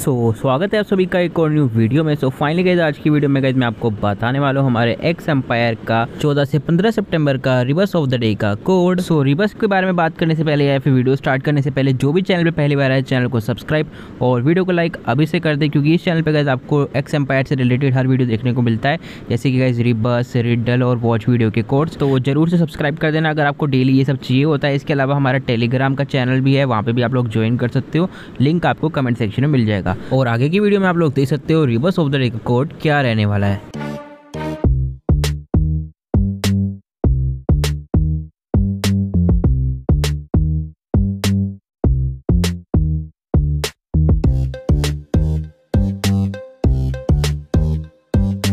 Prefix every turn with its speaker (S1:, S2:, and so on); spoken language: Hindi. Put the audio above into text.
S1: स्वागत है आप सभी का एक और न्यू वीडियो में। फाइनली गाइस आज की वीडियो में गाइस मैं आपको बताने वाला हूँ हमारे एक्स एम्पायर का 14 से 15 सितंबर का रिवर्स ऑफ द डे का कोड। रिवर्स के बारे में बात करने से पहले या फिर वीडियो स्टार्ट करने से पहले जो भी चैनल पे पहली बार आए चैनल को सब्सक्राइब और वीडियो को लाइक अभी से कर दे, क्योंकि इस चैनल पे गाइस आपको एक्स एम्पायर से रिलेटेड हर वीडियो देखने को मिलता है, जैसे कि गाइस रिवर्स, रिडल और वॉच वीडियो के कोड्स। तो जरूर से सब्सक्राइब कर देना अगर आपको डेली ये सब चाहिए होता है। इसके अलावा हमारा टेलीग्राम का चैनल भी है, वहाँ पे भी आप लोग ज्वाइन कर सकते हो, लिंक आपको कमेंट सेक्शन में मिल जाएगा। और आगे की वीडियो में आप लोग देख सकते हो रिवर्स ऑफ द डे का कोड क्या रहने वाला है।